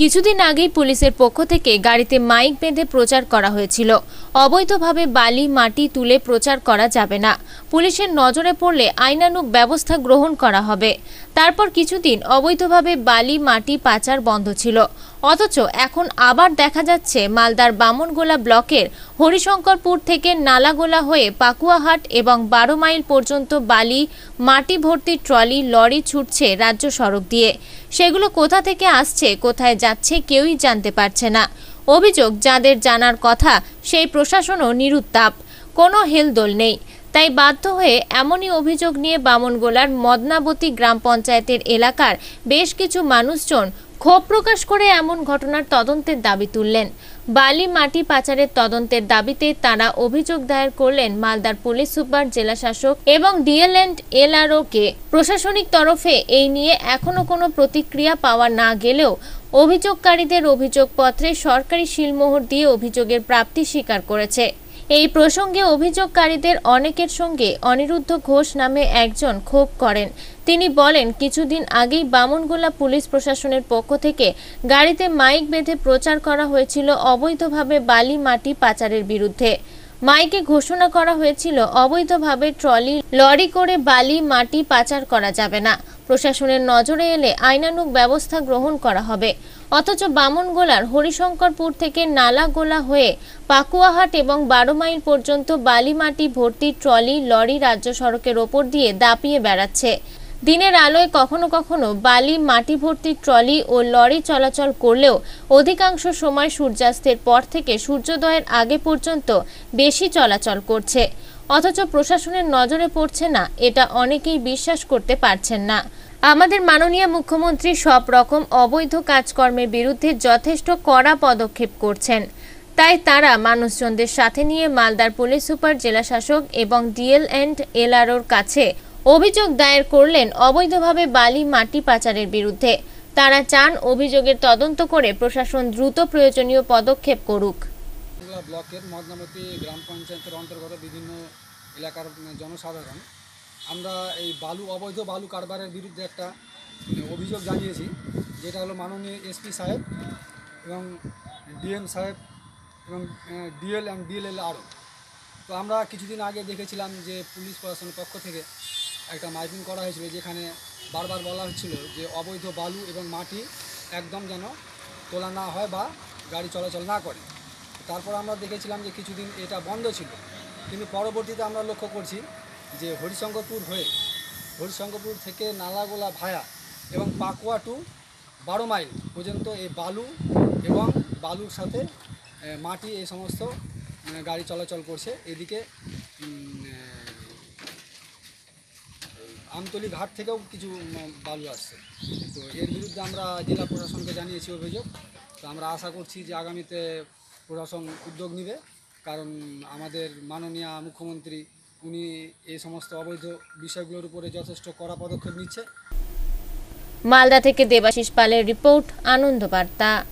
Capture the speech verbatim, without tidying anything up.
কিছুদিন আগেই পুলিশের পক্ষ থেকে গাড়িতে মাইক বেঁধে প্রচার করা হয়েছিল, অবৈধভাবে বালি মাটি তুলে প্রচার করা যাবে না, পুলিশের নজরে পড়লে আইনানুগ ব্যবস্থা গ্রহণ করা হবে। তারপর কিছুদিন অবৈধভাবে বালি মাটি পাচার বন্ধ ছিল, অথচ এখন আবার দেখা যাচ্ছে মালদার বামনগোলা ব্লকের হরিশঙ্করপুর থেকে নালাগোলা হয়ে পাকুয়াহাট এবং বারো মাইল পর্যন্ত বালি মাটি ভর্তি ট্রলি লরি ছুটছে রাজ্য সড়ক দিয়ে। সেগুলো কোথা থেকে আসছে, কোথায় যাচ্ছে কেউই জানতে পারছে না। অভিযোগ যাদের জানার কথা সেই প্রশাসনও নিরুত্তাপ, কোনো হেলদোল নেই। তাই বাধ্য হয়ে এমনই অভিযোগ নিয়ে বামনগোলার মদনাবতী গ্রাম পঞ্চায়েতের এলাকার বেশ কিছু মানুষজন ক্ষোভ প্রকাশ করে এমন ঘটনার তদন্তের দাবি তুললেন। বালি মাটি পাচারের তদন্তের দাবিতে তারা অভিযোগ দায়ের করলেন মালদার পুলিশ সুপার, জেলা শাসক এবং ডিএল এন্ড এলআরও কে। প্রশাসনিক তরফে এই নিয়ে এখনো কোনো প্রতিক্রিয়া পাওয়া না গেলেও অভিযোগকারীদের অভিযোগপত্রে সরকারি সিলমোহর দিয়ে অভিযোগের প্রাপ্তি স্বীকার করেছে। এই প্রসঙ্গে অভিযোগকারীদের অনেকের সঙ্গে অনিরুদ্ধ ঘোষ নামে একজন ক্ষোভ করেন। তিনি বলেন, কিছুদিন আগেই বামনগোলা পুলিশ প্রশাসনের পক্ষ থেকে গাড়িতে মাইক বেঁধে প্রচার করা হয়েছিল অবৈধভাবে বালি মাটি পাচারের বিরুদ্ধে। মাইকে ঘোষণা করা হয়েছিল অবৈধভাবে ট্রলি লরি করে বালি মাটি পাচার করা যাবে না, প্রশাসনের নজরে এলে আইনানুগ ব্যবস্থা গ্রহণ করা হবে। অথচ বামনগোলার হরিশঙ্করপুর থেকে নালাগোলা হয়ে পাকুয়াহাট এবং বারো মাইল পর্যন্ত বালি মাটি ভর্তি ট্রলি লরি রাজ্য সড়কের ওপর দিয়ে দাপিয়ে বেড়াচ্ছে। দিনের আলোয় কখনো কখনো বালি মাটি ভর্তি ট্রলি ও লরি চলাচল করলেও অধিকাংশ সময় সূর্যাস্তের পর থেকে সূর্যোদয়ের আগে পর্যন্ত বেশি চলাচল করছে, অথচ প্রশাসনের নজরে পড়ছে না। এটা অনেকেই বিশ্বাস করতে পারছেন না। আমাদের মাননীয় মুখ্যমন্ত্রী সব রকম অবৈধ কাজকর্মের বিরুদ্ধে যথেষ্ট কড়া পদক্ষেপ করছেন, তাই তারা মানুষজনদের সাথে নিয়ে মালদার পুলিশ সুপার, জেলা শাসক এবং ডিএল এন্ড এলআরওর কাছে অভিযোগ দায়ের করলেন অবৈধভাবে বালি মাটি পাচারের বিরুদ্ধে। তারা চান অভিযোগের তদন্ত করে প্রশাসন দ্রুত প্রয়োজনীয় পদক্ষেপ করুক। ব্লকের মদনাবতী গ্রাম পঞ্চায়েতের অন্তর্গত বিভিন্ন এলাকার জনসাধারণ আমরা এই বালু অবৈধ বালু কারবারের বিরুদ্ধে একটা অভিযোগ জানিয়েছি, যেটা হলো মাননীয় এসপি সাহেব এবং ডিএম সাহেব এবং ডিএল অ্যান্ড ডিএলএল আরও। তো আমরা কিছুদিন আগে দেখেছিলাম যে পুলিশ প্রশাসনের পক্ষ থেকে একটা মাইকিং করা হয়েছিল, যেখানে বারবার বলা হচ্ছিল যে অবৈধ বালু এবং মাটি একদম যেন তোলা না হয় বা গাড়ি চলাচল না করে। তারপর আমরা দেখেছিলাম যে কিছুদিন এটা বন্ধ ছিল, কিন্তু পরবর্তীতে আমরা লক্ষ্য করছি যে হরিশঙ্করপুর হয়ে হরিশঙ্করপুর থেকে নালাগোলা ভায়া এবং পাকুয়া টু বারো মাইল পর্যন্ত এই বালু এবং বালুর সাথে মাটি এই সমস্ত গাড়ি চলাচল করছে। এদিকে আমতলি ঘাট থেকেও কিছু বালু আসছে। তো এর বিরুদ্ধে আমরা জেলা প্রশাসনকে জানিয়েছি অভিযোগ। তো আমরা আশা করছি যে আগামীতে প্রশাসন উদ্যোগ নেবে, কারণ আমাদের মাননীয় মুখ্যমন্ত্রী উনি এই সমস্ত অবৈধ বিষয়গুলোর উপরে যথেষ্ট কড়া পদক্ষেপ নিচ্ছে। মালদা থেকে দেবাশিস পালের রিপোর্ট, আনন্দ বার্তা।